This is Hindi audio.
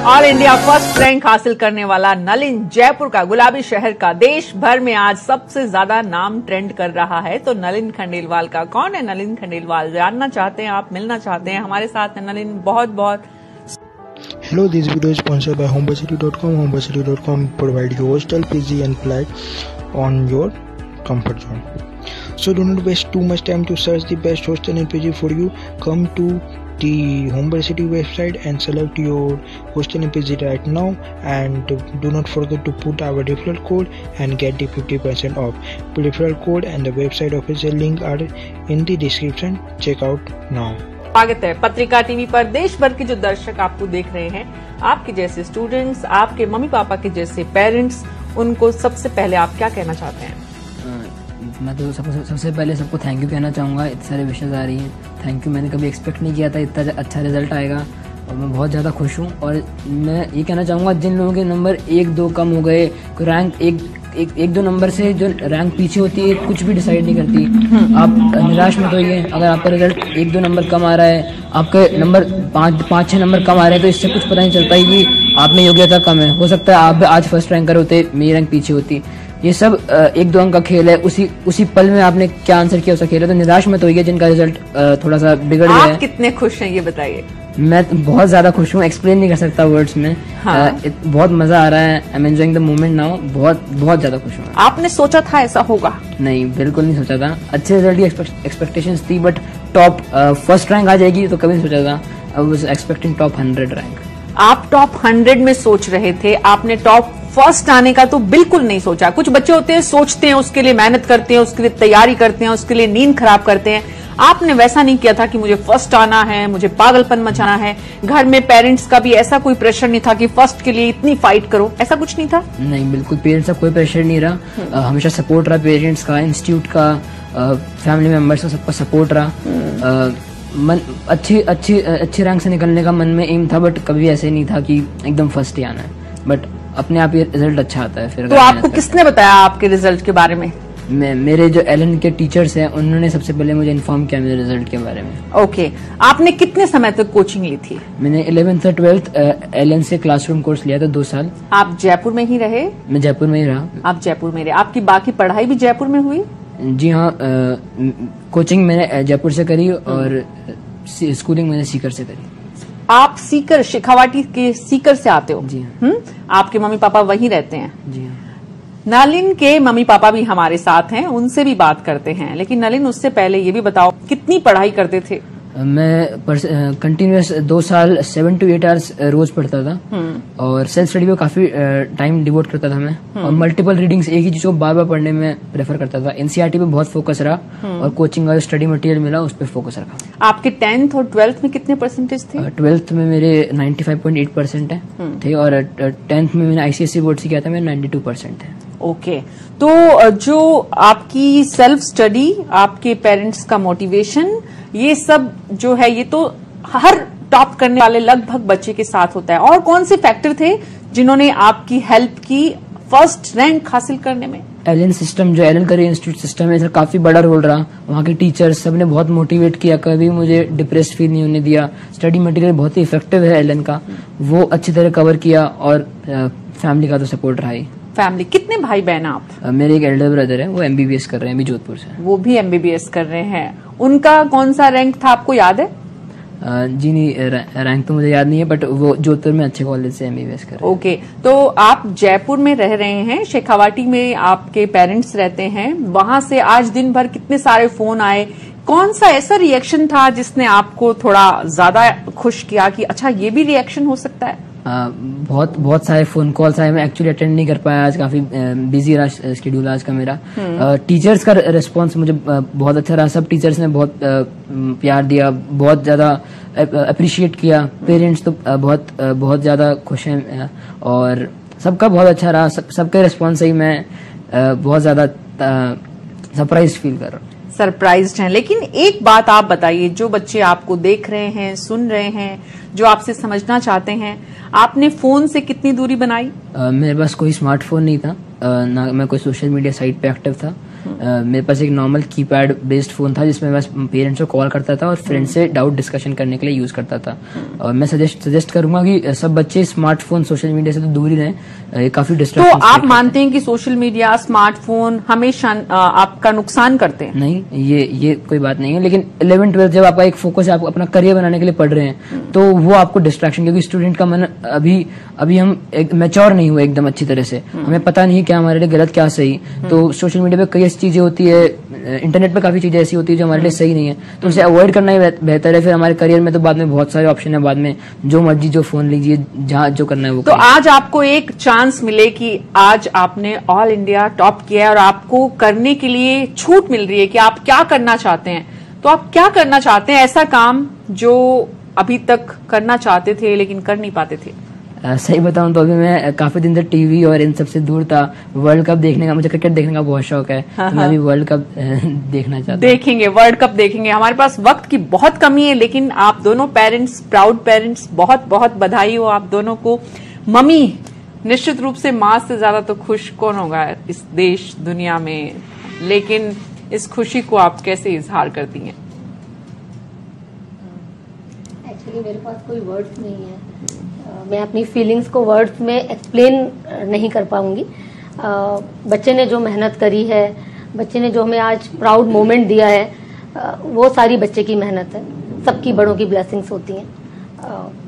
ऑल इंडिया फर्स्ट रैंक हासिल करने वाला नलिन जयपुर का, गुलाबी शहर का, देश भर में आज सबसे ज्यादा नाम ट्रेंड कर रहा है। तो नलिन खंडेलवाल का कौन है नलिन खंडेलवाल, जानना चाहते हैं आप, मिलना चाहते हैं, हमारे साथ है नलिन। बहुत बहुत Hello, this video is sponsored by homebuscity.com. homebuscity.com provide you hostel, PG and flight on your comfort zone. So do not waste too much time to search the best hostel and PG for you. Come to the Homebuscity website and select your hostel and PG right now, and do not forget to put our referral code and get the 50% off. Referral code and the website official link are in the description. Check out now. स्वागत है पत्रिका टीवी पर। देश भर के जो दर्शक आपको देख रहे हैं, आपके जैसे स्टूडेंट्स, आपके मम्मी पापा के जैसे पेरेंट्स, उनको सबसे पहले आप क्या कहना चाहते हैं? मैं तो सबसे पहले सबको थैंक यू कहना चाहूँगा। इतने सारे विशेष आ रही हैं, थैंक यू। मैंने कभी एक्सपेक्ट नहीं किया था इतना अच्छा रिजल्ट आएगा और मैं बहुत ज़्यादा खुश हूँ। और मैं ये कहना चाहूँगा, जिन लोगों के नंबर 1-2 कम हो गए, रैंक एक दो नंबर से जो रैंक पीछे होती है कुछ भी डिसाइड नहीं करती, आप निराश मत होइए। अगर आपका रिजल्ट 1-2 नंबर कम आ रहा है, आपके नंबर 5-6 नंबर कम आ रहे हैं, तो इससे कुछ पता नहीं चलता ही कि आप में योग्यता कम है। हो सकता है आप आज फर्स्ट रैंकर होते, मेरी रैंक पीछे होती। ये सब 1-2 अंक का खेल है। उसी पल में आपने क्या आंसर किया उसका खेल है। तो निराश मत होइए जिनका रिजल्ट थोड़ा सा बिगड़ गया है। आप कितने खुश हैं ये बताइए? मैं बहुत ज्यादा खुश हूँ, एक्सप्लेन नहीं कर सकता वर्ड्स में। हाँ। बहुत मजा आ रहा है, I am enjoying the moment now. बहुत ज्यादा खुश हूँ। आपने सोचा था ऐसा होगा? नहीं, बिल्कुल नहीं सोचा था। अच्छे रिजल्ट की एक्सपेक्टेशंस थी, बट टॉप फर्स्ट रैंक आ जाएगी तो कभी नहीं सोचा था। I was expecting top 100 rank. आप टॉप 100 में सोच रहे थे, आपने टॉप फर्स्ट आने का तो बिल्कुल नहीं सोचा। कुछ बच्चे होते हैं, सोचते हैं, उसके लिए मेहनत करते हैं, उसके लिए तैयारी करते हैं, उसके लिए नींद खराब करते हैं। आपने वैसा नहीं किया था कि मुझे फर्स्ट आना है, मुझे पागलपन मचाना है। घर में पेरेंट्स का भी ऐसा कोई प्रेशर नहीं था कि फर्स्ट के लिए इतनी फाइट करो, ऐसा कुछ नहीं था? नहीं, बिल्कुल पेरेंट्स का कोई प्रेशर नहीं रहा। हमेशा सपोर्ट रहा पेरेंट्स का, इंस्टीट्यूट का, फैमिली मेंबर्स का, सबका सपोर्ट रहा। मन अच्छी रैंक से निकलने का मन में एम था, बट कभी ऐसे नहीं था कि एकदम फर्स्ट ही आना है। बट अपने आप ये रिजल्ट अच्छा आता है। फिर तो आपको किसने बताया आपके रिजल्ट के बारे में? मेरे जो एलन के टीचर्स हैं, उन्होंने सबसे पहले मुझे इन्फॉर्म किया मेरे रिजल्ट के बारे में। ओके, आपने कितने समय तक कोचिंग ली थी? मैंने 11th और 12th एलन से क्लासरूम कोर्स लिया था 2 साल। आप जयपुर में ही रहे? मैं जयपुर में ही रहा। आप जयपुर में रहे। आपकी बाकी पढ़ाई भी जयपुर में हुई? जी हाँ, कोचिंग मैंने जयपुर से करी और स्कूलिंग मैंने सीकर से करी। आप सीकर, शेखावाटी के सीकर से आते हो? जी हाँ। आपके मम्मी पापा वहीं रहते हैं? जी हाँ। नलिन के मम्मी पापा भी हमारे साथ हैं, उनसे भी बात करते हैं। लेकिन नलिन, उससे पहले ये भी बताओ, कितनी पढ़ाई करते थे? मैं कंटिन्यूअस 2 साल 7 to 8 आवर्स रोज पढ़ता था और सेल्फ स्टडी पे काफी टाइम डिवोट करता था मैं। और मल्टीपल रीडिंग्स, एक ही चीज को बार बार पढ़ने में प्रेफर करता था। एनसीईआरटी पे बहुत फोकस रहा और कोचिंग और स्टडी मटेरियल मिला, उस पर फोकस रखा। आपके 10th और 12th में कितने परसेंटेज थे? 12th में मेरे 95.8% थे और 10th में मैंने आईसीएसई बोर्ड से किया था, मेरे 92% है। ओके, तो जो आपकी सेल्फ स्टडी, आपके पेरेंट्स का मोटिवेशन, ये सब जो है, ये तो हर टॉप करने वाले लगभग बच्चे के साथ होता है। और कौन से फैक्टर थे जिन्होंने आपकी हेल्प की फर्स्ट रैंक हासिल करने में? एलन सिस्टम, जो एलन करियर इंस्टीट्यूट सिस्टम है, इसका काफी बड़ा रोल रहा। वहाँ के टीचर्स सबने बहुत मोटिवेट किया, कभी मुझे डिप्रेस्ड फील नहीं होने दिया। स्टडी मटेरियल बहुत ही इफेक्टिव है एलन का, वो अच्छी तरह कवर किया। और फैमिली का तो सपोर्ट रहा ही। फैमिली, कितने भाई बहन आप? मेरे एक एल्डर ब्रदर है, वो एमबीबीएस कर रहे हैं अभी जोधपुर से। वो भी एमबीबीएस कर रहे हैं। उनका कौन सा रैंक था, आपको याद है? जी नहीं, रैंक तो मुझे याद नहीं है, बट वो जोधपुर में अच्छे कॉलेज से एमबीबीएस कर रहे हैं। ओके, तो आप जयपुर में रह रहे हैं, शेखावाटी में आपके पेरेंट्स रहते हैं। वहां से आज दिन भर कितने सारे फोन आए, कौन सा ऐसा रिएक्शन था जिसने आपको थोड़ा ज्यादा खुश किया कि अच्छा ये भी रिएक्शन हो सकता है? बहुत सारे फोन कॉल्स आए। मैं एक्चुअली अटेंड नहीं कर पाया आज, काफी बिजी रहा शेड्यूल आज का मेरा। टीचर्स का रिस्पांस मुझे बहुत अच्छा रहा। सब टीचर्स ने बहुत प्यार दिया, बहुत ज्यादा अप्रिशिएट किया। पेरेंट्स तो बहुत ज्यादा खुश हैं और सबका बहुत अच्छा रहा। सबका रिस्पांस सही। मैं बहुत ज्यादा सरप्राइज फील कर रहा हूँ। सरप्राइज्ड हैं। लेकिन एक बात आप बताइए, जो बच्चे आपको देख रहे हैं, सुन रहे हैं, जो आपसे समझना चाहते हैं, आपने फोन से कितनी दूरी बनाई? मेरे पास कोई स्मार्टफोन नहीं था, ना मैं कोई सोशल मीडिया साइट पे एक्टिव था। मेरे पास एक नॉर्मल कीपैड बेस्ड फोन था जिसमें मैं पेरेंट्स को कॉल करता था और फ्रेंड्स से डाउट डिस्कशन करने के लिए यूज करता था। और मैं सजेस्ट करूंगा कि सब बच्चे स्मार्टफोन सोशल मीडिया से तो दूर ही रहें, ये काफी डिस्ट्रैक्शन। तो आप मानते हैं कि सोशल मीडिया स्मार्टफोन हमेशा आपका नुकसान करते हैं? नहीं, ये कोई बात नहीं है, लेकिन 11th-12th जब आपका एक फोकस है, आप अपना करियर बनाने के लिए पढ़ रहे हैं, तो वो आपको डिस्ट्रैक्शन, क्योंकि स्टूडेंट का मन अभी हम मैच्योर नहीं हुए एकदम अच्छी तरह से, हमें पता नहीं क्या हमारे लिए गलत क्या सही। तो सोशल मीडिया पे कई ऐसी चीजें होती है, इंटरनेट पे काफी चीजें ऐसी होती है जो हमारे लिए सही नहीं है, तो उसे अवॉइड करना ही बेहतर है। फिर हमारे करियर में तो बाद में बहुत सारे ऑप्शन है, बाद में जो मर्जी जो फोन लीजिए, जहाँ जो करना है वो। तो आज आपको एक चांस मिले कि आज आपने ऑल इंडिया टॉप किया है और आपको करने के लिए छूट मिल रही है कि आप क्या करना चाहते हैं, तो आप क्या करना चाहते हैं ऐसा काम जो अभी तक करना चाहते थे लेकिन कर नहीं पाते थे? सही बताऊं तो अभी मैं काफी दिन तक टीवी और इन सबसे दूर था। वर्ल्ड कप देखने का, मुझे क्रिकेट देखने का बहुत शौक है, तो मैं अभी वर्ल्ड कप देखना चाहता हूं। देखेंगे, वर्ल्ड कप देखेंगे। हमारे पास वक्त की बहुत कमी है, लेकिन आप दोनों पेरेंट्स, प्राउड पेरेंट्स, बहुत बहुत बधाई हो आप दोनों को। मम्मी निश्चित रूप से माँ से ज्यादा तो खुश कौन होगा इस देश दुनिया में, लेकिन इस खुशी को आप कैसे इजहार करती हैं? एक्चुअली मेरे पास कोई वर्ड्स नहीं है, मैं अपनी फीलिंग्स को वर्ड्स में एक्सप्लेन नहीं कर पाऊंगी। बच्चे ने जो मेहनत करी है, बच्चे ने जो हमें आज प्राउड मोमेंट दिया है, वो सारी बच्चे की मेहनत है, सबकी बड़ों की ब्लेसिंग्स होती हैं।